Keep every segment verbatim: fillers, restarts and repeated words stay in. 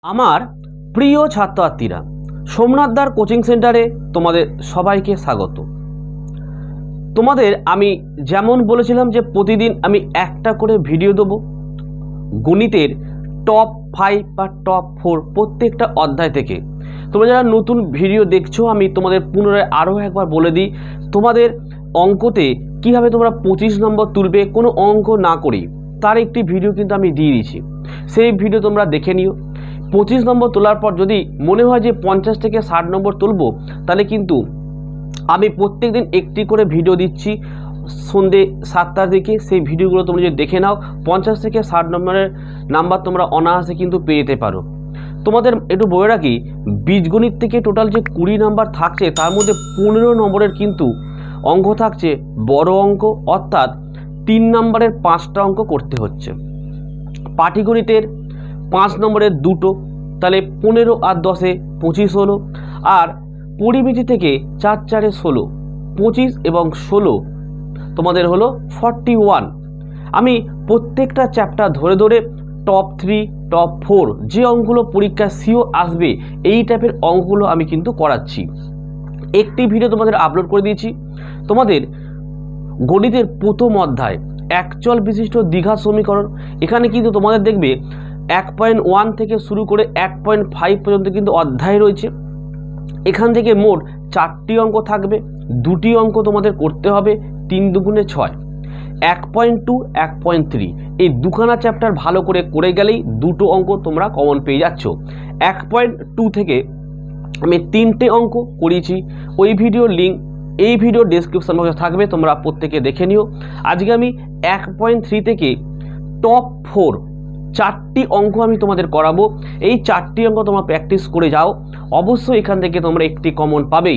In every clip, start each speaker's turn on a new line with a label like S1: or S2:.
S1: আমার প্রিয় ছাত্রছাত্রীরা, সোমনাথদার কোচিং সেন্টারে তোমাদের সবাইকে স্বাগত। তোমাদের আমি যেমন বলেছিলাম যে প্রতিদিন আমি একটা করে ভিডিও দেবো গণিতের টপ ফাইভ বা টপ ফোর প্রত্যেকটা অধ্যায় থেকে। তোমরা যারা নতুন ভিডিও দেখছো, আমি তোমাদের পুনরায় আরও একবার বলে দিই, তোমাদের অঙ্কতে কীভাবে তোমরা পঁচিশ নম্বর তুলবে কোনো অঙ্ক না করেই, তার একটি ভিডিও কিন্তু আমি দিয়ে দিয়েছি। সেই ভিডিও তোমরা দেখে নিও। পঁচিশ নম্বর তোলার পর যদি মনে হয় যে পঞ্চাশ থেকে ষাট নম্বর তুলবো, তাহলে কিন্তু আমি প্রত্যেক দিন একটি করে ভিডিও দিচ্ছি সন্ধ্যে সাতটার দিকে। সেই ভিডিওগুলো তোমরা যদি দেখে নাও, পঞ্চাশ থেকে ষাট নম্বরের নাম্বার তোমরা অনায়াসে কিন্তু পেয়ে যেতে পারো। তোমাদের একটু বলে রাখি, বীজগণিত থেকে টোটাল যে কুড়ি নাম্বার থাকছে, তার মধ্যে পনেরো নম্বরের কিন্তু অঙ্ক থাকছে বড় অঙ্ক, অর্থাৎ তিন নম্বরের পাঁচটা অঙ্ক করতে হচ্ছে। পাটিগণিতের পাঁচ নম্বরের দুটো, তাহলে পনেরো আর দশে পঁচিশ হলো। আর পরিমিতি থেকে চার চারে ষোলো, পঁচিশ এবং ষোলো তোমাদের হলো ফর্টি ওয়ান। আমি প্রত্যেকটা চ্যাপ্টার ধরে ধরে টপ থ্রি টপ ফোর যে অঙ্কগুলো পরীক্ষায় সিও আসবে, এই টাইপের অঙ্কগুলো আমি কিন্তু করাচ্ছি। একটি ভিডিও তোমাদের আপলোড করে দিয়েছি। তোমাদের গণিতের প্রথম অধ্যায় একচল বিশিষ্ট দ্বিঘাত সমীকরণ, এখানে কিন্তু তোমাদের দেখবে এক পয়েন্ট ওয়ান থেকে শুরু করে এক পয়েন্ট ফাইভ পর্যন্ত কিন্তু অধ্যায় রয়েছে। এখান থেকে মোট চারটি অঙ্ক থাকবে, দুটি অঙ্ক তোমাদের করতে হবে, তিন দুগুণে ছয়। এক পয়েন্ট টু এক পয়েন্ট থ্রি এই দুখানা চ্যাপ্টার ভালো করে করে গেলেই দুটো অঙ্ক তোমরা কমন পেয়ে যাচ্ছ। এক পয়েন্ট টু থেকে আমি তিনটে অঙ্ক করিয়েছি, ওই ভিডিওর লিঙ্ক এই ভিডিও ডেসক্রিপশন বক্সে থাকবে, তোমরা প্রত্যেকে দেখে নিও। আজকে আমি এক পয়েন্ট থ্রি থেকে টপ ফোর চারটি অঙ্ক আমি তোমাদের করাবো। এই চারটি অঙ্ক তোমরা প্র্যাকটিস করে যাও, অবশ্যই এখান থেকে তোমরা একটি কমন পাবেই।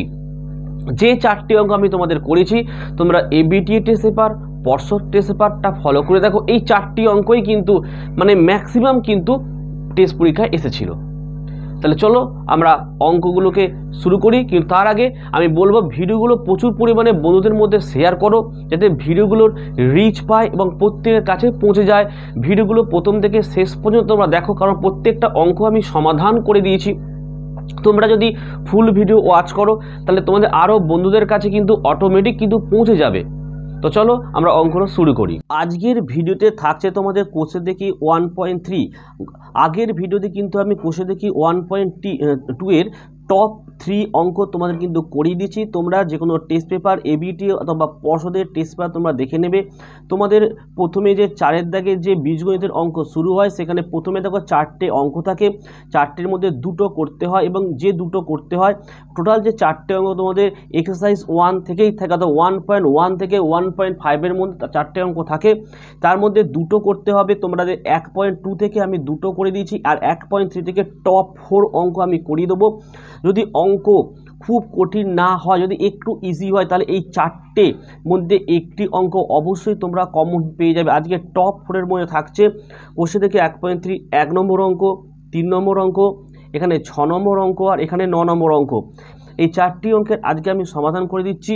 S1: যে চারটি অঙ্ক আমি তোমাদের করেছি, তোমরা এবিটি টেস্ট পেপার, পর্ষদ টেস্ট পেপারটা ফলো করে দেখো। এই চারটি অঙ্কই কিন্তু মানে ম্যাক্সিমাম কিন্তু টেস্ট পরীক্ষায় এসেছিল। তাহলে চলো আমরা অঙ্কগুলোকে শুরু করি। কিন্তু তার আগে আমি বলবো, ভিডিওগুলো প্রচুর পরিমাণে বন্ধুদের মধ্যে শেয়ার করো, যাতে ভিডিওগুলোর রিচ পায় এবং প্রত্যেকের কাছে পৌঁছে যায়। ভিডিওগুলো প্রথম থেকে শেষ পর্যন্ত তোমরা দেখো, কারণ প্রত্যেকটা অঙ্ক আমি সমাধান করে দিয়েছি। তোমরা যদি ফুল ভিডিও ওয়াচ করো, তাহলে তোমাদের আরও বন্ধুদের কাছে কিন্তু অটোমেটিক কিন্তু পৌঁছে যাবে। তো চলো আমরা অঙ্কটা শুরু করি। আজকের ভিডিওতে থাকছে তোমাদের কোষে দেখি ওয়ান পয়েন্ট থ্রি। আগের ভিডিওতে কিন্তু আমি কোষে দেখি ওয়ান পয়েন্ট টু এর টপ থ্রি অঙ্ক তোমাদের কিন্তু করিয়ে দিচ্ছি। তোমরা যে কোনো টেস্ট পেপার এবিটি অথবা পর্ষদের টেস্ট পেপার তোমরা দেখে নেবে। তোমাদের প্রথমে যে চারের দাগে যে বীজগণিতের অঙ্ক শুরু হয়, সেখানে প্রথমে দেখো চারটে অঙ্ক থাকে, চারটের মধ্যে দুটো করতে হয়, এবং যে দুটো করতে হয় টোটাল যে চারটে অঙ্ক তোমাদের এক্সারসাইজ ওয়ান থেকেই থাকে, অর্থাৎ ওয়ান পয়েন্ট ওয়ান থেকে ওয়ান পয়েন্ট ফাইভের মধ্যে চারটে অঙ্ক থাকে, তার মধ্যে দুটো করতে হবে। তোমরা এক পয়েন্ট টু থেকে আমি দুটো করে দিয়েছি, আর এক পয়েন্ট থ্রি থেকে টপ ফোর অঙ্ক আমি করিয়ে দেবো। যদি অঙ্ক খুব কঠিন না হয়, যদি একটু ইজি হয়, তাহলে এই চারটে মধ্যে একটি অঙ্ক অবশ্যই তোমরা কমন পেয়ে যাবে। আজকে টপ ফোরের মধ্যে থাকছে কোষে থেকে এক পয়েন্ট থ্রি এক নম্বর অঙ্ক, তিন নম্বর অঙ্ক, এখানে ছ নম্বর অঙ্ক, আর এখানে ন নম্বর অঙ্ক। এই চারটি অঙ্কের আজকে আমি সমাধান করে দিচ্ছি।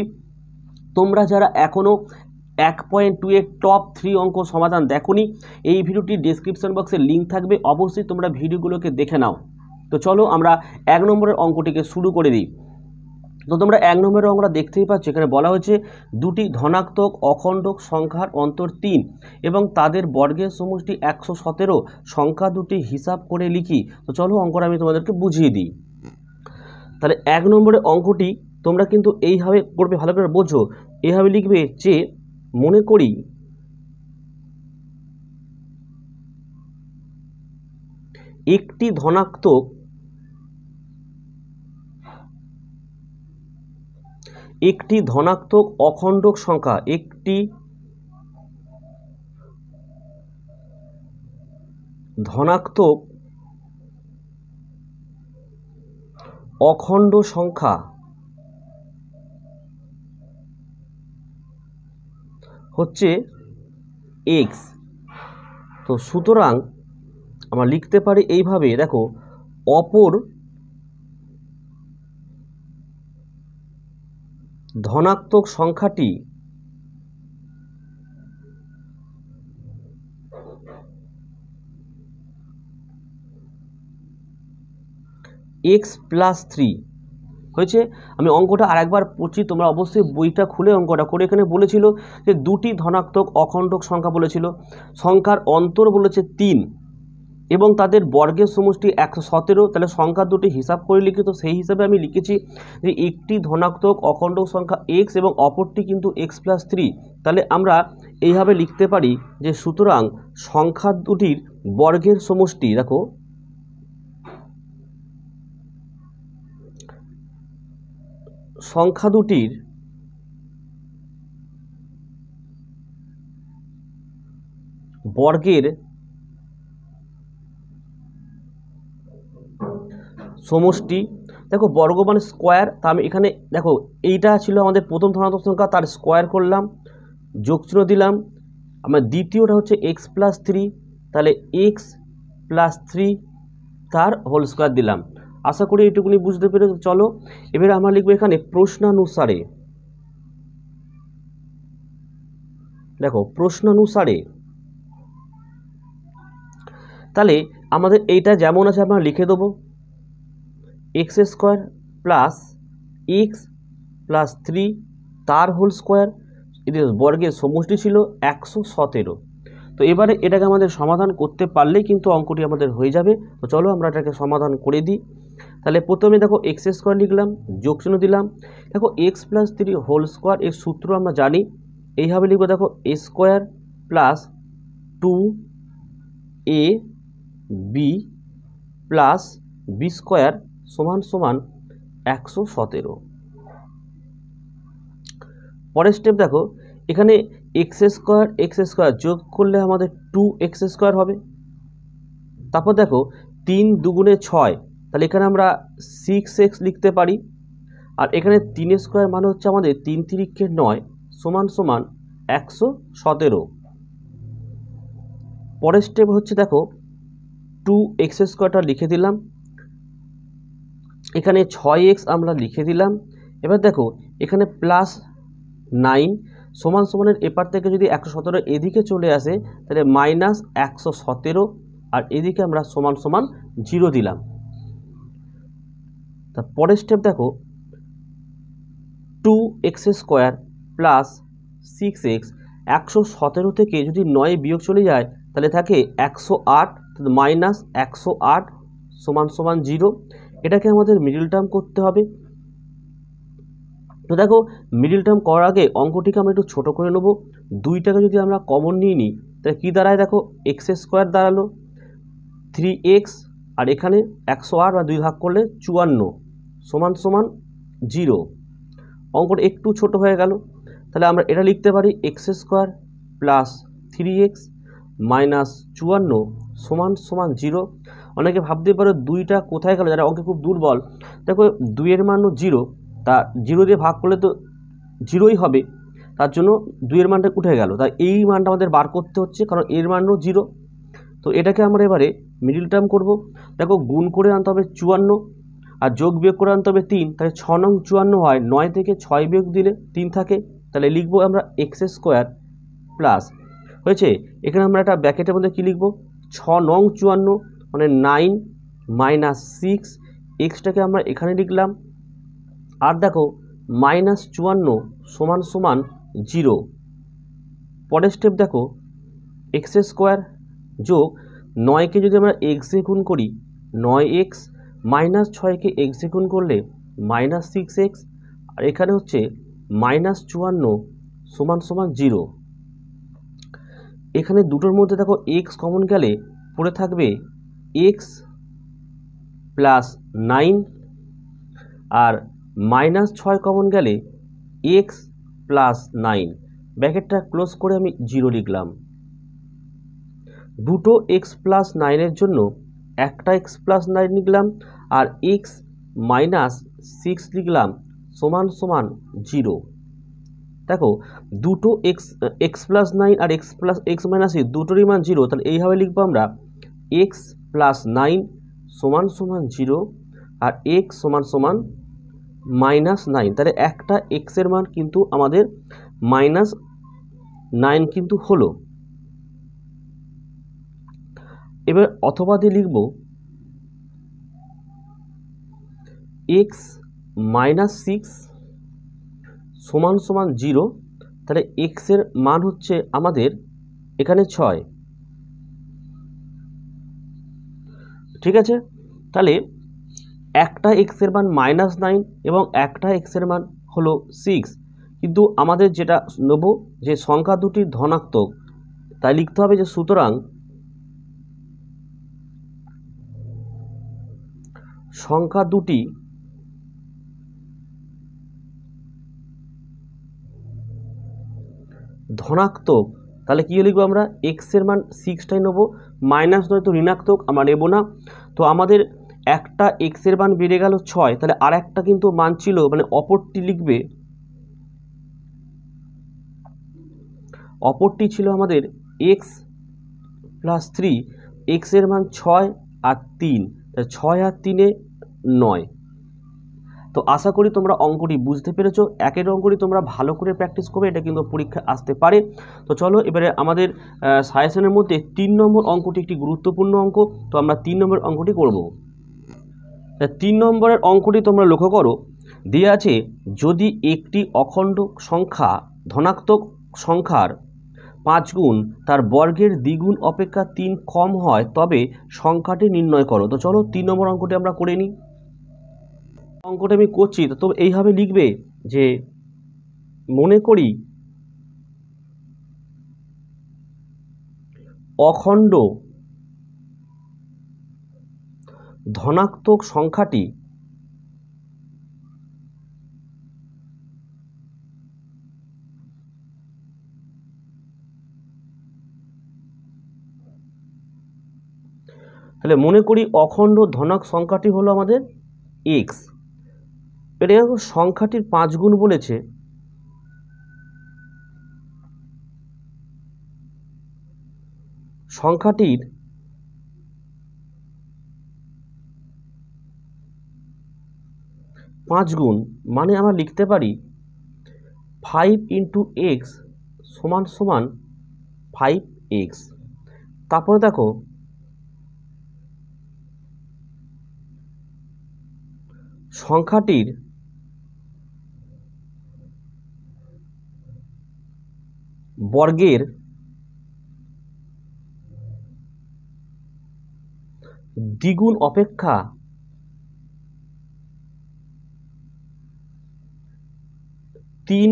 S1: তোমরা যারা এখনও এক পয়েন্ট টু এর টপ থ্রি অঙ্ক সমাধান দেখোনি, এই ভিডিওটি ডেসক্রিপশন বক্সে লিঙ্ক থাকবে, অবশ্যই তোমরা ভিডিওগুলোকে দেখে নাও। তো চলো আমরা এক নম্বরের অঙ্কটিকে শুরু করে দিই। তো তোমরা এক নম্বরের অঙ্কটা দেখতেই পাচ্ছ, এখানে বলা হয়েছে দুটি ধনাত্মক অখণ্ডক সংখ্যার অন্তর তিন এবং তাদের বর্গের সমষ্টি একশো সতেরো সংখ্যা দুটি হিসাব করে লিখি। তো চলো অঙ্কটা আমি তোমাদেরকে বুঝিয়ে দিই। তাহলে এক নম্বরের অঙ্কটি তোমরা কিন্তু এইভাবে করবে, ভালো করে বোঝো। এইভাবে লিখবে যে, মনে করি একটি ধনাত্মক একটি ধনাত্মক অখণ্ডক সংখ্যা একটি ধনাত্মক অখণ্ড সংখ্যা হচ্ছে এক্স। তো সুতরাং আমরা লিখতে পারি এইভাবে, দেখো, অপর ধনাত্মক সংখ্যাটি এক্স প্লাস থ্রি হয়েছে। আমি অঙ্কটা আরেকবার পড়ছি, তোমরা অবশ্যই বইটা খুলে অঙ্কটা করে। এখানে বলেছিল যে দুটি ধনাত্মক অখণ্ডক সংখ্যা বলেছিল, সংখ্যার অন্তর বলেছে তিন এবং তাদের বর্গের সমষ্টি একশো সতেরো। তাহলে সংখ্যা দুটি হিসাব করে লিখি, তো সেই হিসাবে আমি লিখেছি যে একটি ধনাত্মক অখণ্ডক সংখ্যা এক্স এবং অপরটি কিন্তু এক্স প্লাস থ্রি। তাহলে আমরা এইভাবে লিখতে পারি যে সুতরাং সংখ্যা দুটির বর্গের সমষ্টি, দেখো সংখ্যা দুটির বর্গের সমষ্টি, দেখো বর্গ মানে স্কোয়ার, তা আমি এখানে দেখো এইটা ছিল আমাদের প্রথম ধনাত্মক সংখ্যা, তার স্কোয়ার করলাম, যোগ চিহ্ন দিলাম। আমার দ্বিতীয়টা হচ্ছে এক্স প্লাস থ্রি, তাহলে এক্স প্লাস থ্রি তার হোল স্কোয়ার দিলাম। আশা করি এইটুকুনি বুঝতে পেরেছো। চলো এবারে আমরা লিখবো এখানে প্রশ্নানুসারে, দেখো প্রশ্নানুসারে, তাহলে আমাদের এইটা যেমন আছে আমরা লিখে দেবো x square plus x plus three তার হোল স্কোয়ার, এদের বর্গের সমষ্টি ছিল একশো সতেরো। তো এবারে এটাকে আমাদের সমাধান করতে পারলেই কিন্তু অঙ্কটি আমাদের হয়ে যাবে। তো চলো আমরা এটাকে সমাধান করে দিই। তাহলে প্রথমে দেখো এক্স স্কোয়ার লিখলাম, যোগ চিহ্ন দিলাম। দেখো x plus three whole square এর সূত্র আমরা জানি, এইভাবে লিখবো দেখো a square plus two a b plus b square সমান সমান একশো সতেরো। পরের স্টেপ দেখো এখানে এক্স স্কোয়ার এক্স স্কোয়ার যোগ করলে আমাদের টু এক্স স্কোয়ার হবে। তারপর দেখো তিন দুগুণে ছয়, তাহলে এখানে আমরা সিক্স এক্স লিখতে পারি। আর এখানে তিন স্কোয়ার মানে হচ্ছে আমাদের তিন তিরিকে নয় সমান সমান একশো সতেরো। পরের স্টেপ হচ্ছে দেখো টু এক্স স্কোয়ারটা লিখে দিলাম, এখানে ছয় এক্স আমরা লিখে দিলাম। এবার দেখো এখানে প্লাস নাইন সমান সমানের এপার থেকে যদি একশো সতেরো এদিকে চলে আসে তাহলে মাইনাস একশো সতেরো, আর এদিকে আমরা সমান সমান জিরো দিলাম। তা পরের স্টেপ দেখো two x square plus six x, একশো সতেরো থেকে যদি নয় বিয়োগ চলে যায় তাহলে থাকে একশো আট, মাইনাস একশো আট সমান সমান জিরো। এটাকে আমাদের মিডল টার্ম করতে হবে। তো দেখো মিডল টার্ম করার আগে অঙ্কটিকে আমরা একটু ছোটো করে নেব। দুইটাকে যদি আমরা কমন নিয়ে নিই তাহলে কী দাঁড়ায়, দেখো এক্স স্কোয়ার দাঁড়ালো থ্রি এক্স, আর এখানে একশো আট বা দুই ভাগ করলে চুয়ান্ন সমান সমান জিরো। অঙ্কটা একটু ছোট হয়ে গেল, তাহলে আমরা এটা লিখতে পারি x square plus three x minus চুয়ান্ন সমান সমান জিরো। অনেকে ভাবতে পারো দুইটা কোথায় গেল, যারা অঙ্কে খুব দুর্বল, দেখো দুইয়ের মানও জিরো, তা জিরো দিয়ে ভাগ করলে তো জিরোই হবে, তার জন্য দুইয়ের মানটা উঠে গেল, তাই এই মানটা আমাদের বার করতে হচ্ছে কারণ এর মানও জিরো। তো এটাকে আমরা এবারে মিডিল টার্ম করব। দেখো গুণ করে আনতে হবে চুয়ান্ন আর যোগ বিয়োগ করে আনতে হবে তিন, তাহলে ছ নং চুয়ান্ন হয়, নয় থেকে ছয় বিয়োগ দিলে তিন থাকে, তাহলে লিখবো আমরা এক্স স্কোয়ার প্লাস হয়েছে। এখানে আমরা একটা ব্র্যাকেটের মধ্যে কী লিখবো, ছ নং চুয়ান্ন মানে নাইন মাইনাস সিক্স, এক্সটাকে আমরা এখানে লিখলাম। আর দেখো মাইনাস চুয়ান্ন সমান সমান জিরো। পরের স্টেপ দেখো এক্স স্কোয়ার যোগ নয়কে যদি আমরা এক্সে গুণ করি নয় এক্স, মাইনাস ছয়কে এক্সে গুণ করলে মাইনাস সিক্স এক্স, আর এখানে হচ্ছে মাইনাস চুয়ান্ন সমান সমান জিরো। এখানে দুটোর মধ্যে দেখো এক্স কমন গেলে পড়ে থাকবে এক্স প্লাস নাইন, আর মাইনাস ছয় কমন গেলে এক্স প্লাস নাইন। ব্র্যাকেটটা ক্লোজ করে আমি জিরো লিখলাম। দুটো এক্স প্লাস নাইনের জন্য একটা এক্স প্লাস নাইন লিখলাম, আর এক্স মাইনাস সিক্স লিখলাম সমান সমান জিরো। দেখো দুটো এক্স এক্স প্লাস নাইন আর x plus x minus six দুটোরই মান জিরো, তাহলে এইভাবে লিখবো আমরা এক্স প্লাস নাইন সমান সমান জিরো আর এক্স সমান সমান মাইনাস নাইন। তাহলে একটা এক্সের মান কিন্তু আমাদের মাইনাস নাইন কিন্তু হলো। এবার অথবা দিয়ে লিখব এক্স মাইনাস সিক্স সমান সমান জিরো। তাহলে এক্সের মান হচ্ছে আমাদের এখানে ছয়, ঠিক আছে। তাহলে একটা এক্সের মান মাইনাস নাইন এবং একটা এক্সের মান হলো সিক্স, কিন্তু আমাদের যেটা নেব যে সংখ্যা দুটি ধনাত্মক, তাই লিখতে হবে যে সুতরাং সংখ্যা দুটি ধনাত্মক। তাহলে কী লিখবো আমরা, এক্সের মান সিক্সটাই নেবো, মাইনাস নয় তো ঋণাত্মক আমরা নেব না। তো আমাদের একটা এক্সের মান বেড়ে গেল ছয়, তাহলে আর একটা কিন্তু মান ছিল, মানে অপরটি লিখবে, অপরটি ছিল আমাদের এক্স প্লাস থ্রি। এক্সের মান ছয় আর তিন, ছয় আর তিনে নয়। তো আশা করি তোমরা অঙ্কটি বুঝতে পেরেছো। একের অঙ্কটি তোমরা ভালো করে প্র্যাকটিস করবে, এটা কিন্তু পরীক্ষা আসতে পারে। তো চলো এবারে আমাদের সাজেশনের মধ্যে তিন নম্বর অঙ্কটি একটি গুরুত্বপূর্ণ অঙ্ক। তো আমরা তিন নম্বর অঙ্কটি করব। তিন নম্বরের অঙ্কটি তোমরা লক্ষ্য করো, দেওয়া আছে যদি একটি অখণ্ড সংখ্যা ধনাত্মক সংখ্যার পাঁচ গুণ তার বর্গের দ্বিগুণ অপেক্ষা তিন কম হয় তবে সংখ্যাটি নির্ণয় করো। তো চলো তিন নম্বর অঙ্কটি আমরা করে নিই। অঙ্কটা আমি করছি, তো এইভাবে লিখবে যে মনে করি অখণ্ড ধনাত্মক সংখ্যাটি তাহলে মনে করি অখণ্ড ধনাত্মক সংখ্যাটি হলো আমাদের এক্স। এটা সংখ্যাটির পাঁচ গুণ বলেছে, সংখ্যাটির পাঁচ গুণ মানে আমরা লিখতে পারি ফাইভ ইন্টু এক্স সমান সমান ফাইভ এক্স। তারপরে দেখো সংখ্যাটির বর্গের দ্বিগুণ অপেক্ষা তিন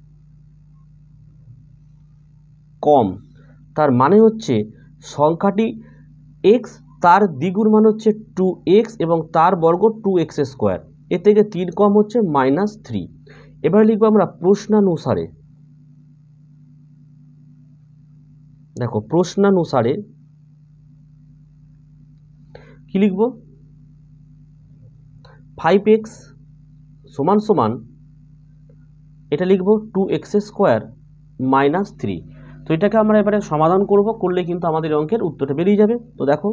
S1: কম। তার মানে হচ্ছে সংখ্যাটি এক্স, তার দ্বিগুণ মান হচ্ছে টু এক্স এবং তার বর্গ টু এক্স স্কোয়ার, এর থেকে তিন কম হচ্ছে মাইনাস থ্রি। এবার লিখবো আমরা প্রশ্নানুসারে, দেখো প্রশ্নানুসারে কি লিখব, ফাইভ এক্স সমান সমান এটা লিখব two x square minus three. তো এটাকে আমরা এবারে সমাধান করব, করলে কিন্তু আমাদের অঙ্কের উত্তরটা বেরিয়ে যাবে। তো দেখো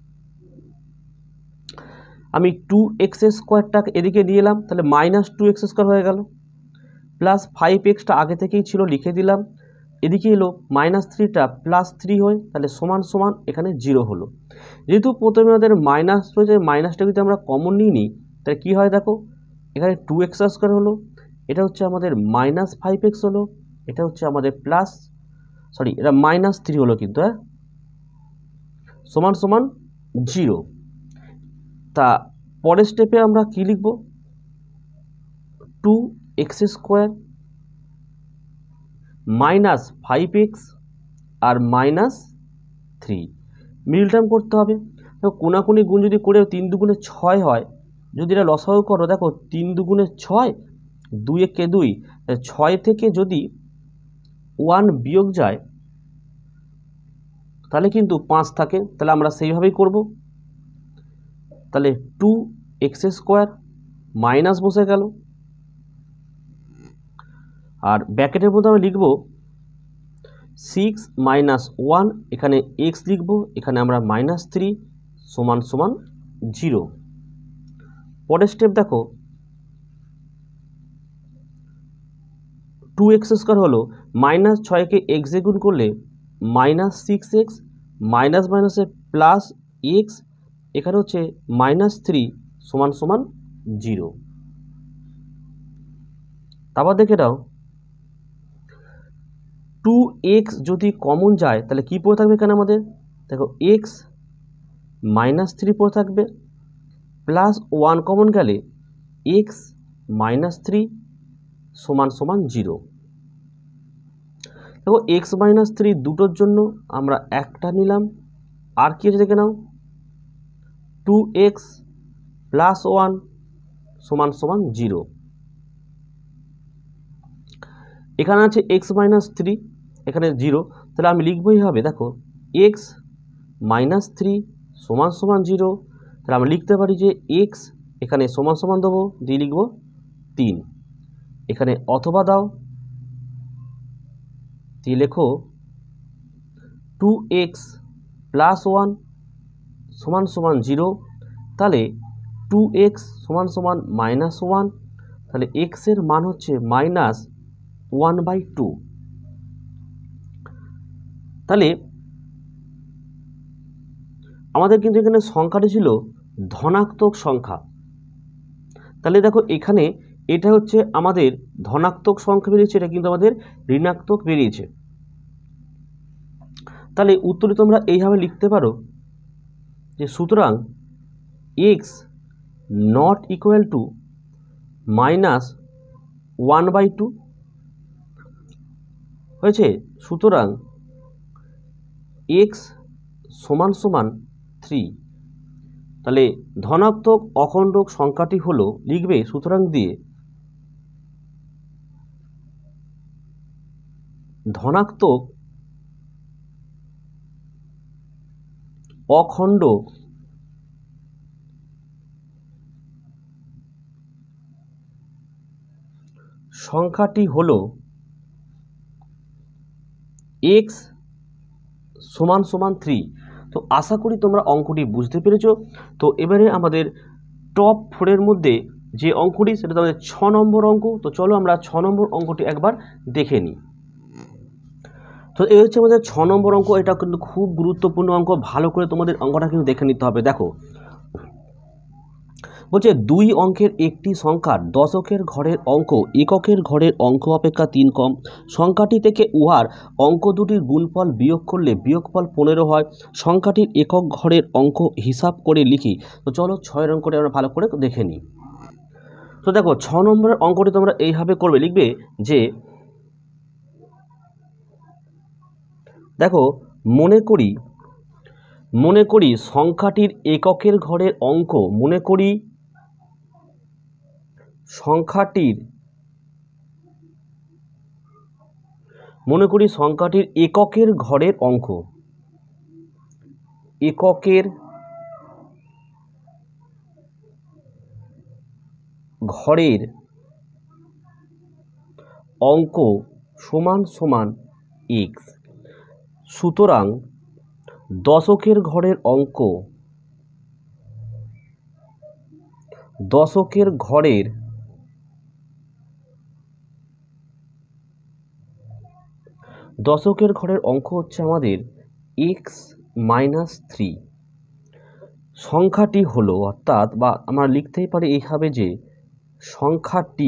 S1: আমি টু এক্স স্কোয়ারটাকে এদিকে নিয়ে এলাম, তাহলে মাইনাস টু এক্স স্কোয়ার হয়ে গেল, প্লাস ফাইভ এক্সটা আগে থেকেই ছিল লিখে দিলাম, এদিকে এলো মাইনাস থ্রিটা প্লাস থ্রি হয়, তাহলে সমান সমান এখানে জিরো হলো। যেহেতু প্রথমে আমাদের মাইনাস হয়েছে, মাইনাসটা যদি আমরা কমন নিয়ে নিই তাহলে কী হয় দেখো, এখানে টু এক্স স্কোয়ার হলো, এটা হচ্ছে আমাদের মাইনাস ফাইভ এক্স হলো, এটা হচ্ছে আমাদের প্লাস সরি এটা মাইনাস থ্রি হলো কিন্তু, হ্যাঁ সমান সমান জিরো। তা পরের স্টেপে আমরা কি লিখব, two x square minus five x আর মাইনাস থ্রি, মিডল টার্ম করতে হবে। দেখো কোনাকুনি গুণ যদি করে তিন দুগুণে ছয় হয়, যদি এটা লসাগু করো দেখো তিন দুগুণে ছয়, দুই একে দুই, ছয় থেকে যদি ওয়ান বিয়োগ যায় তাহলে কিন্তু পাঁচ থাকে, তাহলে আমরা সেইভাবেই করব। তাহলে টু এক্স স্কোয়ার মাইনাস বসে গেল, আর ব্র্যাকেটের মধ্যে আমরা লিখব সিক্স মাইনাস ওয়ান, এখানে এক্স লিখব, এখানে আমরা মাইনাস থ্রি সমান সমান জিরো। পরের স্টেপ দেখো টু এক্স স্কোয়ার হলো মাইনাস ছয়কে এক্সে গুণ করলে মাইনাস সিক্স এক্স, মাইনাস মাইনাসে প্লাস এক্স, এখানে হচ্ছে মাইনাস থ্রি সমান সমান জিরো। তারপর দেখে নাও টু এক্স যদি কমন যায় তাহলে কি পড়ে থাকবে এখানে আমাদের? দেখো এক্স মাইনাস থ্রি পড়ে থাকবে, প্লাস ওয়ান কমন গেলে এক্স মাইনাস থ্রি সমান সমান জিরো। দেখো এক্স মাইনাস থ্রি দুটোর জন্য আমরা একটা নিলাম, আর কি আছে দেখে নাও টু এক্স প্লাস ওয়ান সমান সমান জিরো। এখানে আছে এক্স মাইনাস থ্রি, এখানে জিরো, তাহলে আমি লিখবই হবে দেখো এক্স মাইনাস থ্রি সমান সমান জিরো। তাহলে আমরা লিখতে পারি যে এক্স এখানে সমান সমান দেবো, দিয়ে লিখব তিন, এখানে অথবা দাও দিয়ে লেখো টু এক্স প্লাস ওয়ান সমান সমান জিরো। তাহলে টু এক্স সমান সমান মাইনাস ওয়ান, তাহলে এক্সের মান হচ্ছে মাইনাস ওয়ান বাই টু। তাহলে আমাদের কিন্তু এখানে সংখ্যাটি ছিল ধনাত্মক সংখ্যা। তাহলে দেখো এখানে এটা হচ্ছে আমাদের ধনাত্মক সংখ্যা বেরিয়েছে, এটা কিন্তু আমাদের ঋণাত্মক বেরিয়েছে। তাহলে উত্তরে তোমরা এইভাবে লিখতে পারো যে সুতরাং x not equal to minus one by two হয়েছে। সুতরাং এক্স সমান সমান থ্রি। তাহলে ধনাত্মক অখণ্ডক সংখ্যাটি হলো লিখবে সুতরাং দিয়ে ধনাত্মক অখণ্ডক সংখ্যাটি হলো এক্স সমান সমান থ্রি। তো আশা করি তোমরা অঙ্কটি বুঝতে পেরেছো। তো এবারে আমাদের টপ ফোরের মধ্যে যে অঙ্কটি সেটা তোমাদের ছ নম্বর অঙ্ক। তো চলো আমরা ছ নম্বর অঙ্কটি একবার দেখে নিই। তো এই হচ্ছে আমাদের ছ নম্বর অঙ্ক। এটা কিন্তু খুব গুরুত্বপূর্ণ অঙ্ক, ভালো করে তোমাদের অঙ্কটা কিন্তু দেখে নিতে হবে। দেখো বলছে দুই অঙ্কের একটি সংখ্যার দশকের ঘরের অঙ্ক এককের ঘরের অঙ্ক অপেক্ষা তিন কম। সংখ্যাটি থেকে উহার অঙ্ক দুটির গুণফল বিয়োগ করলে বিয়োগফল পনেরো হয়। সংখ্যাটির একক ঘরের অঙ্ক হিসাব করে লিখি। তো চলো ছয়ের অঙ্কটি আমরা ভালো করে দেখে নিই। তো দেখো ছ নম্বরের অঙ্কটি তোমরা এইভাবে করবে, লিখবে যে দেখো মনে করি মনে করি সংখ্যাটির এককের ঘরের অঙ্ক মনে করি সংখ্যাটির মনে করি সংখ্যাটির এককের ঘরের অঙ্ক এককের ঘরের অঙ্ক সমান সমান এক্স। সুতরাং দশকের ঘরের অঙ্ক দশকের ঘরের দশকের ঘরের অঙ্ক হচ্ছে আমাদের এক্স মাইনাস থ্রি। সংখ্যাটি হলো অর্থাৎ বা আমরা লিখতেই পারি এইভাবে যে সংখ্যাটি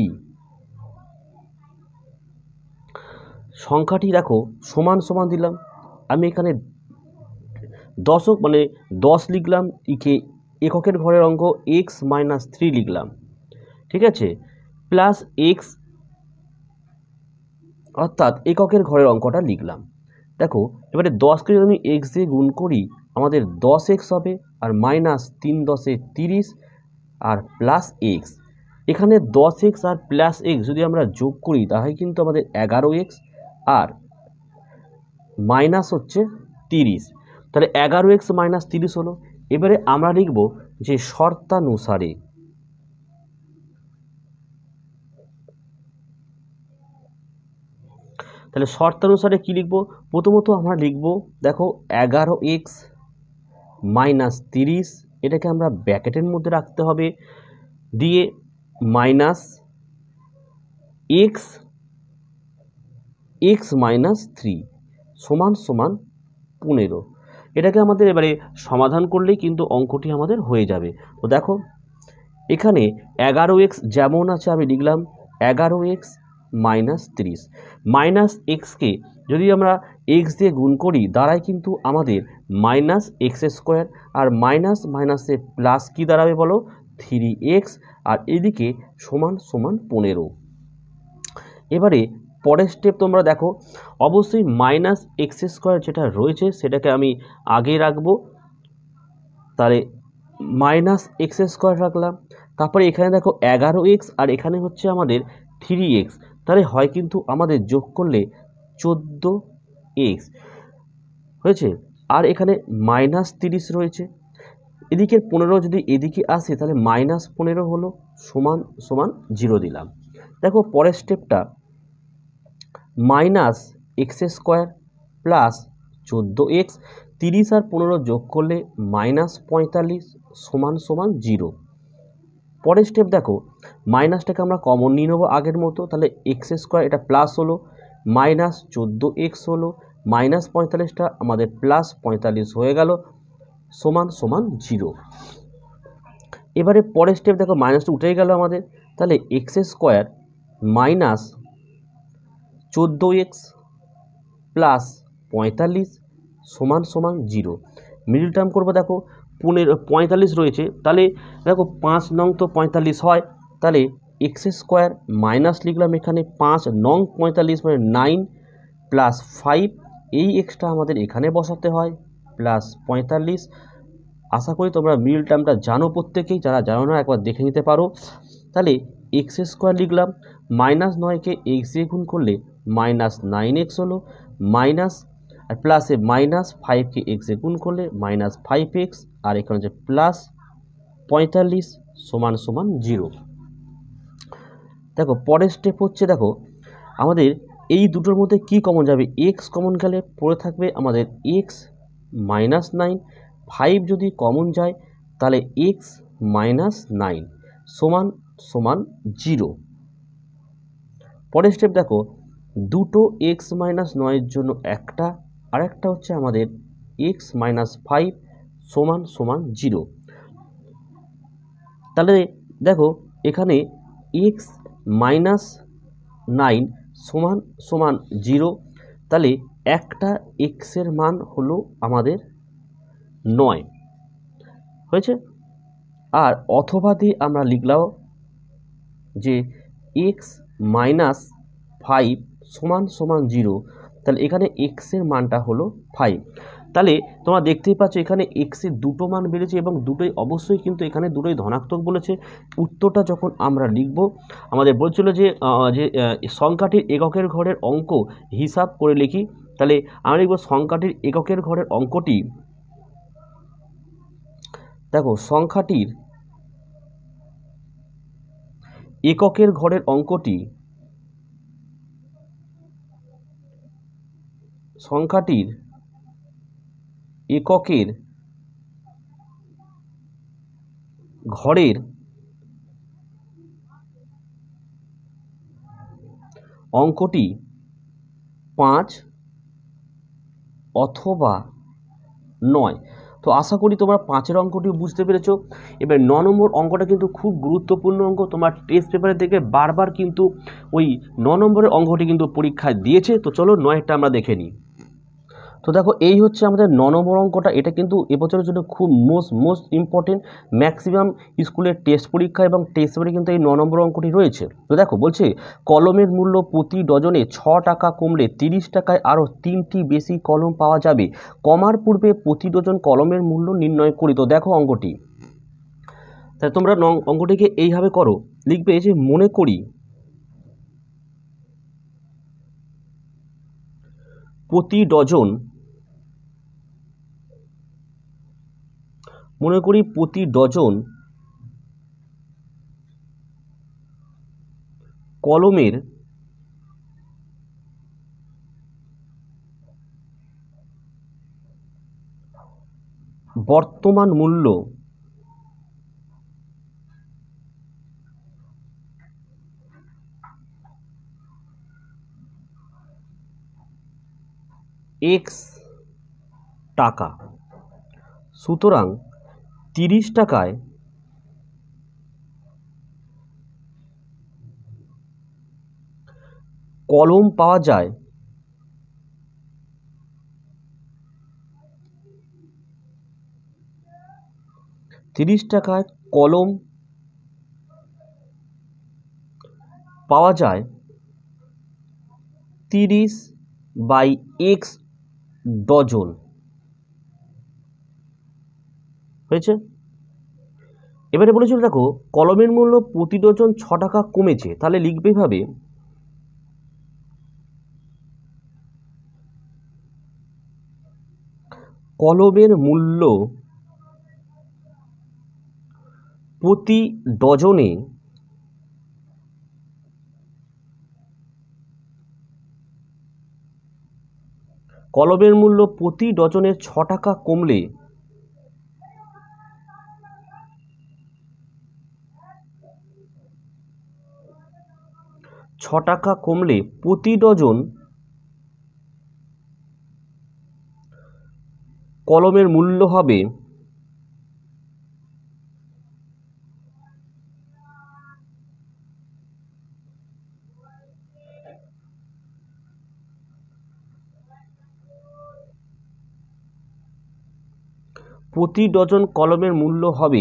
S1: সংখ্যাটি দেখো সমান সমান দিলাম, আমি এখানে দশক মানে দশ লিখলাম, ইকে এককের ঘরের অঙ্ক এক্স মাইনাস থ্রি লিখলাম, ঠিক আছে, প্লাস এক্স অর্থাৎ এককের ঘরের অঙ্কটা লিখলাম। দেখো এবারে দশকে যদি আমি এক্স দিয়ে গুণ করি আমাদের দশ এক্স হবে, আর মাইনাস তিন দশে তিরিশ, আর প্লাস এক্স। এখানে দশ এক্স আর প্লাস এক্স যদি আমরা যোগ করি তাহলে কিন্তু আমাদের এগারো এক্স আর মাইনাস হচ্ছে তিরিশ। তাহলে এগারো এক্স মাইনাস তিরিশ হলো। এবারে আমরা লিখব যে শর্তানুসারে তাহলে শর্তানুসারে কী লিখব? প্রথমত আমরা লিখব দেখো এগারো এক্স মাইনাস তিরিশ, এটাকে আমরা ব্র্যাকেটের মধ্যে রাখতে হবে, দিয়ে minus x x minus three সমান সমান পনেরো। এটাকে আমাদের এবারে সমাধান করলেই কিন্তু অঙ্কটি আমাদের হয়ে যাবে। তো দেখো এখানে এগারো এক্স যেমন আছে আমি লিখলাম এগারো এক্স মাইনাস তিরিশ। মাইনাস এক্সকে যদি আমরা এক্স দিয়ে গুণ করি দাঁড়ায় কিন্তু আমাদের মাইনাস এক্স স্কোয়ার, আর মাইনাস মাইনাসে প্লাস কী দাঁড়াবে বলো, থ্রি এক্স, আর এদিকে সমান সমান পনেরো। এবারে পরের স্টেপ তোমরা দেখো, অবশ্যই মাইনাস এক্স স্কোয়ার যেটা রয়েছে সেটাকে আমি আগে রাখবো, তাহলে মাইনাস এক্স স্কোয়ার রাখলাম। তারপরে এখানে দেখো এগারো এক্স আর এখানে হচ্ছে আমাদের থ্রি এক্স, তাহলে হয় কিন্তু আমাদের যোগ করলে চোদ্দো এক্স হয়েছে। আর এখানে মাইনাস তিরিশ রয়েছে, এদিকের পনেরো যদি এদিকে আসে তাহলে মাইনাস পনেরো হলো, সমান সমান জিরো দিলাম। দেখো পরের স্টেপটা, মাইনাস এক্স স্কোয়ার প্লাস চোদ্দো এক্স, তিরিশ আর পনেরো যোগ করলে মাইনাস পঁয়তাল্লিশ সমান সমান জিরো। পরের স্টেপ দেখো, মাইনাসটাকে আমরা কমন নিয়ে নেবো আগের মতো, তাহলে এক্স স্কোয়ার এটা প্লাস হলো, মাইনাস চোদ্দো এক্স হলো, মাইনাস পঁয়তাল্লিশটা আমাদের প্লাস পঁয়তাল্লিশ হয়ে গেল, সমান সমান জিরো। এবারে পরের স্টেপ দেখো, মাইনাসটা উঠেই গেল আমাদের, তাহলে এক্স স্কোয়ার মাইনাস চোদ্দো এক্স প্লাস পঁয়তাল্লিশ সমান সমান জিরো। মিডল টার্ম করবো, দেখো পনেরো পঁয়তাল্লিশ রয়েছে, তাহলে দেখো পাঁচ নং তো পঁয়তাল্লিশ হয়, তাহলে এক্স স্কোয়ার মাইনাস লিখলাম এখানে পাঁচ নং পঁয়তাল্লিশ মানে নাইন প্লাস ফাইভ, এই এক্সটা আমাদের এখানে বসাতে হয় প্লাস পঁয়তাল্লিশ। আশা করি তোমরা মিডল টার্মটা জানো প্রত্যেকেই, যারা জানো না একবার দেখে নিতে পারো। তাহলে এক্স স্কোয়ার লিখলাম, মাইনাস নয়কে এক্স দিয়ে গুণ করলে মাইনাস নাইন এক্স হলো, মাইনাস আর প্লাসে মাইনাস ফাইভকে এক্সে গুণ করলে মাইনাস ফাইভ এক্স, আর এখানে হচ্ছে প্লাস পঁয়তাল্লিশ সমান সমান জিরো। দেখো পরের স্টেপ হচ্ছে, দেখো আমাদের এই দুটোর মধ্যে কি কমন যাবে, এক্স কমন গেলে পড়ে থাকবে আমাদের এক্স মাইনাস নাইন, ফাইভ যদি কমন যায় তাহলে এক্স মাইনাস নাইন সমান সমান জিরো। পরের স্টেপ দেখো, দুটো এক্স মাইনাস নয়ের জন্য একটা, আর একটা হচ্ছে আমাদের এক্স মাইনাস ফাইভ সমান সমান জিরো। তাহলে দেখো এখানে এক্স মাইনাস নাইন সমান সমান জিরো, তাহলে একটা এক্সের মান হলো আমাদের নয় হয়েছে। আর অথবা দিয়ে আমরা লিখলাম যে এক্স মাইনাস ফাইভ সমান সমান জিরো, তাহলে এখানে এক্সের মানটা হলো ফাইভ। তাহলে তোমরা দেখতেই পাচ্ছ এখানে এক্সের দুটো মান বেড়েছে এবং দুটোই অবশ্যই কিন্তু এখানে দুটোই ধনাত্মক বলেছে। উত্তরটা যখন আমরা লিখব, আমাদের বলছিল যে যে সংখ্যাটির এককের ঘরের অঙ্ক হিসাব করে লিখি, তাহলে আমরা লিখব সংখ্যাটির এককের ঘরের অঙ্কটি, দেখো সংখ্যাটির এককের ঘরের অঙ্কটি সংখ্যাটির এককের ঘরের অঙ্কটি পাঁচ অথবা নয়। তো আশা করি তোমরা পাঁচের অঙ্কটি বুঝতে পেরেছো। এবার ন নম্বর অঙ্কটা কিন্তু খুব গুরুত্বপূর্ণ অঙ্ক, তোমার টেস্ট পেপারে থেকে বারবার কিন্তু ওই ন নম্বরের অঙ্কটি কিন্তু পরীক্ষায় দিয়েছে। তো চলো নয়টা আমরা দেখে নিই। তো দেখো এই হচ্ছে আমাদের ন নম্বর অঙ্কটা, এটা কিন্তু এবছরের জন্য খুব মোস্ট মোস্ট ইম্পর্টেন্ট, ম্যাক্সিমাম স্কুলের টেস্ট পরীক্ষা এবং টেস্ট পেপারে কিন্তু এই ন নম্বর অঙ্কটি রয়েছে। তো দেখো বলছে কলমের মূল্য প্রতি ডজনে ছ টাকা কমলে তিরিশ টাকায় আরও তিনটি বেশি কলম পাওয়া যাবে, কমার পূর্বে প্রতি ডজন কলমের মূল্য নির্ণয় করি। তো দেখো অঙ্কটি, তাই তোমরা অঙ্কটিকে এইভাবে করো, লিখবে যে মনে করি প্রতি ডজন মনে করি প্রতি ডজন কলমের বর্তমান মূল্য এক্স টাকা, সুতরাং তিরিশ টাকায় কলম পাওয়া যায় তিরিশ টাকায় কলম পাওয়া যায় তিরিশ বাই এক্স ডজন হয়েছে। এবারে বলেছিল দেখো কলমের মূল্য প্রতি ডজন ছ টাকা কমেছে, তাহলে লিখবে ভাবে কলমের মূল্য প্রতি ডজনে কলমের মূল্য প্রতি ডজনে ছ টাকা কমলে ছ টাকা কমলে প্রতি ডজন কলমের মূল্য হবে প্রতি ডজন কলমের মূল্য হবে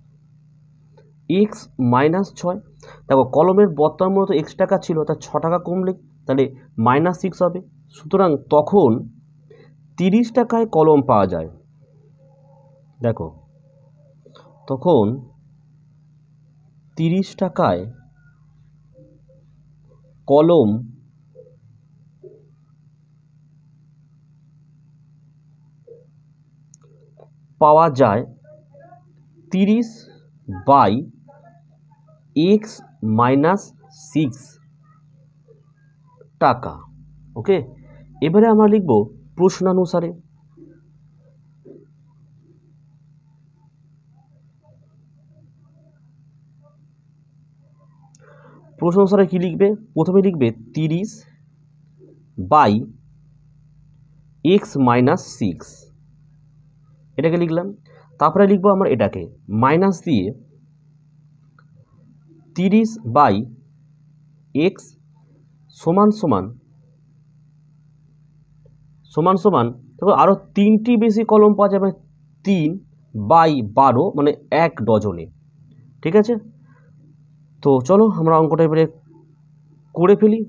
S1: এক্স মাইনাস ছয়। দেখো কলমের বর্তমান মূল্য তো এক্স টাকা ছিল, তা ছ টাকা কমলে তাহলে মাইনাস সিক্স হবে। সুতরাং তখন তিরিশ টাকায় কলম পাওয়া যায়। দেখো তখন তিরিশ টাকায় কলম পাওয়া যায় তিরিশ বাই এক্স মাইনাস সিক্স টাকা। ওকে, এবারে আমরা লিখব প্রশ্নানুসারে। প্রশ্ন অনুসারে কী লিখবে? প্রথমে লিখবে তিরিশ বাই এক্স মাইনাস সিক্স, এটাকে লিখলাম। তারপরে লিখবো আমরা এটাকে মাইনাস দিয়ে তিরিশ বাই এক্স সমান সমান সমান সমান দেখো আরও তিনটি বেশি কলম পাওয়া যাবে, তিন বাই বারো মানে এক ডজনে। ঠিক আছে, তো চলো আমরা অঙ্কটা এবারে করে ফেলি।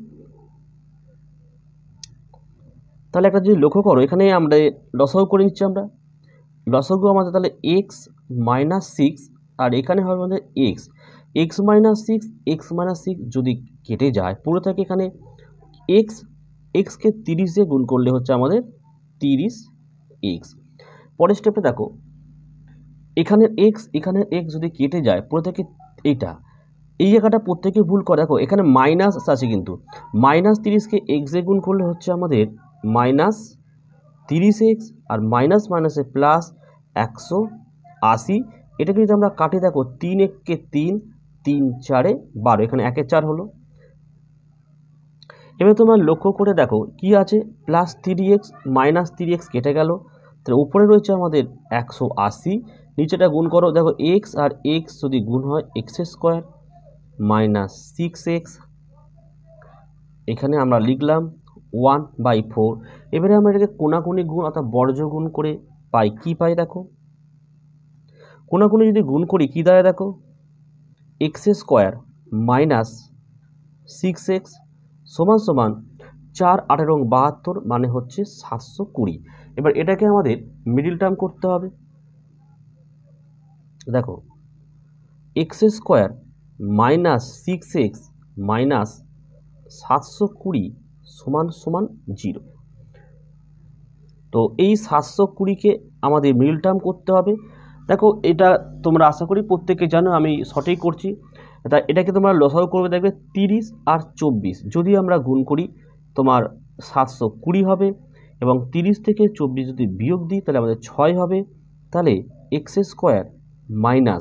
S1: তাহলে একটা যদি লক্ষ্য করো এখানে আমরা লসাগু করে নিচ্ছি, আমরা লসাগু আমাদের তাহলে এক্স মাইনাস সিক্স আর এখানে হবে আমাদের x x minus six x minus six যদি কেটে যায় পুরো থাকে এখানে এক্স এক্সকে তিরিশ দিয়ে গুণ করলে হচ্ছে আমাদের তিরিশ এক্স। পরের স্টেপে দেখো এখানে এক্স এখানে এক্স যদি কেটে যায় পুরো থেকে এইটা এই জায়গাটা প্রত্যেকে ভুল করে। দেখো এখানে মাইনাস আছে কিন্তু মাইনাস তিরিশকে এক্সে গুণ করলে হচ্ছে আমাদের মাইনাস তিরিশ এক্স আর মাইনাস মাইনাসে প্লাস একশো আশি। এটাকে যদি আমরা কাটে দেখো তিন এককে তিন তিন চারে বারো, এখানে একের চার হলো। এবার তোমার লক্ষ্য করে দেখো কি আছে plus three x minus three x কেটে গেল, তাহলে উপরে রয়েছে আমাদের একশো আশি, নিচেটা গুণ করো দেখো এক্স আর এক্স যদি গুণ হয় x square minus six x, এখানে আমরা লিখলাম ওয়ান বাই ফোর। এবারে আমরা এটাকে কোনাকুনি গুণ অর্থাৎ বর্জ্য গুণ করে পাই কি পাই দেখো কোনাকুনি যদি গুণ করি কী দাঁড়ায় দেখো x square minus six x সমান সমান চার আঠেরো বাহাত্তর মানে হচ্ছে সাতশো কুড়ি। এবার এটাকে আমাদের মিডিল টার্ম করতে হবে। দেখো x square minus six x minus সাতশো কুড়ি সমান সমান জিরো। তো এই সাতশো কুড়িকে আমাদের মিডল টার্ম করতে হবে। দেখো এটা তোমরা আশা করি প্রত্যেকে জানো, আমি সঠিক করছি। তা এটাকে তোমরা লসাগু করবে দেখবে তিরিশ আর চব্বিশ যদি আমরা গুণ করি তোমার সাতশো কুড়ি হবে এবং তিরিশ থেকে চব্বিশ যদি বিয়োগ দিই তাহলে আমাদের ছয় হবে। তাহলে এক্স স্কোয়ার মাইনাস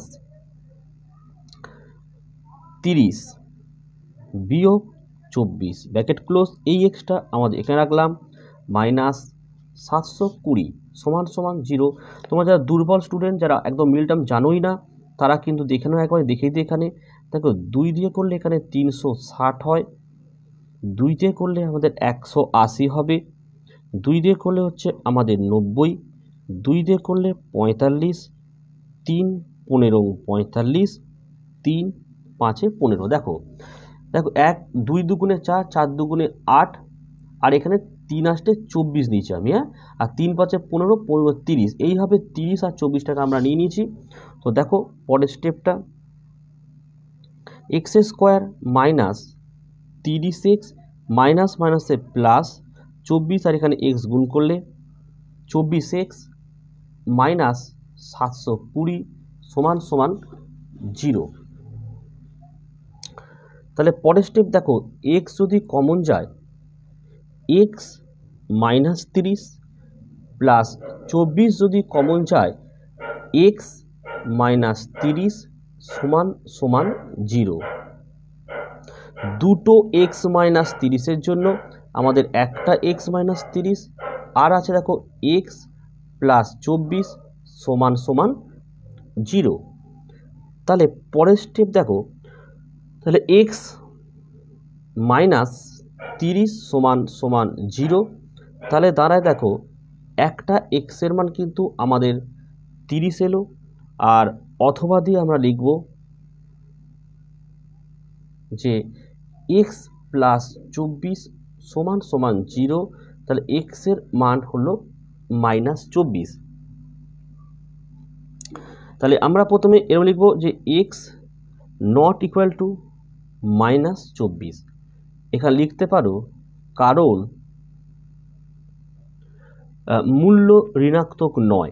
S1: তিরিশ বিয়োগ চব্বিশ ব্র্যাকেট ক্লোজ, এই এক্সটা আমাদের এখানে রাখলাম মাইনাস সাতশো কুড়ি সমান সমান জিরো। তোমরা যারা দুর্বল স্টুডেন্ট যারা একদম মিল টার্ম জানোই না তারা কিন্তু দেখে নাও একবার দেখেই দিই। এখানে দেখো দুই দিয়ে করলে এখানে তিনশো ষাট হয় দুই দিয়ে করলে আমাদের একশো আশি হবে, দুই দিয়ে করলে হচ্ছে আমাদের নব্বই, দুই দিয়ে করলে পঁয়তাল্লিশ, তিন পনেরো পঁয়তাল্লিশ, তিন পাঁচে পনেরো। দেখো দেখো এক দুই দুগুণে চার, চার দুগুণে আট, আর এখানে তিন আসতে চব্বিশ নিয়েছি আমি, হ্যাঁ, আর তিন পাঁচে পনেরো, পনেরো তিরিশ, এইভাবে তিরিশ আর চব্বিশ টাকা আমরা নিয়ে নিয়েছি। তো দেখো পরের স্টেপটা, এক্স স্কোয়ার মাইনাস তিরিশ এক্স মাইনাস মাইনাসে প্লাস চব্বিশ, আর এখানে এক্স গুণ করলে চব্বিশ এক্স মাইনাস সাতশো কুড়ি সমান সমান জিরো। তাহলে পরের স্টেপ দেখো, এক্স যদি কমন যায়, এক্স মাইনাস তিরিশ প্লাস চব্বিশ যদি কমন যায়, এক্স মাইনাস তিরিশ সমান সমান জিরো। দুটো এক্স মাইনাস তিরিশের জন্য আমাদের একটা এক্স মাইনাস তিরিশ, আর আছে দেখো এক্স প্লাস চব্বিশ সমান সমান জিরো। তাহলে পরের স্টেপ দেখো, তাহলে এক্স মাইনাস তিরিশ সমান সমান জিরো, তাহলে দাঁড়ায় দেখো একটা এক্সের মান কিন্তু আমাদের তিরিশ এলো, আর অথবা দিয়ে আমরা লিখব যে এক্স প্লাস চব্বিশ সমান সমান জিরো, তাহলে এক্সের মান হলো মাইনাস চব্বিশ। তাহলে আমরা প্রথমে এরকম লিখব যে x not equal to minus চব্বিশ, এখানে লিখতে পারো কারণ মূল্য ঋণাত্মক নয়,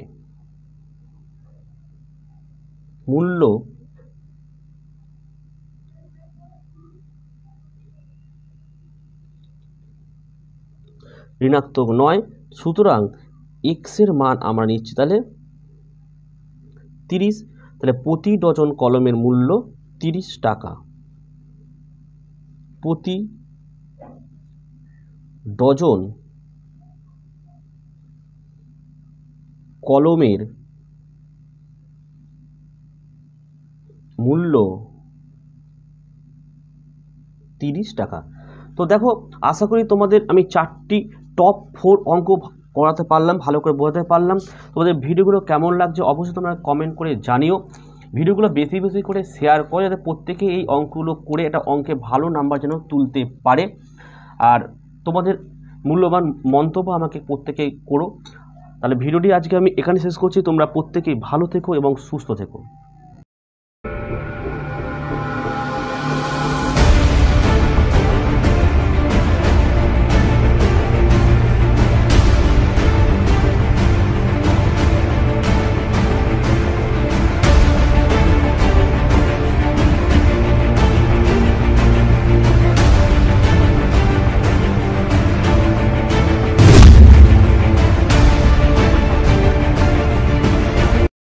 S1: মূল্য ঋণাত্মক নয়, সুতরাং এক্সের মান আমরা নিচ্ছি তাহলে তিরিশ। তাহলে প্রতি ডজন কলমের মূল্য তিরিশ টাকা, প্রতি ডজন কলমের মূল্য তিরিশ টাকা। তো দেখো আশা করি তোমাদের আমি চারটি টপ ফোর অঙ্ক করাতে পারলাম, ভালো করে বোঝাতে পারলাম। তোমাদের ভিডিওগুলো কেমন লাগছে অবশ্যই তোমরা কমেন্ট করে জানিও। ভিডিওগুলো বেশি বেশি করে শেয়ার করে যাতে প্রত্যেকে এই অঙ্কগুলো করে একটা অঙ্কে ভালো নাম্বার যেন তুলতে পারে। আর তোমাদের মূল্যবান মন্তব্য আমাকে প্রত্যেকেই করো। তাহলে ভিডিওটি আজকে আমি এখানে শেষ করছি। তোমরা প্রত্যেকেই ভালো থেকো এবং সুস্থ থেকো।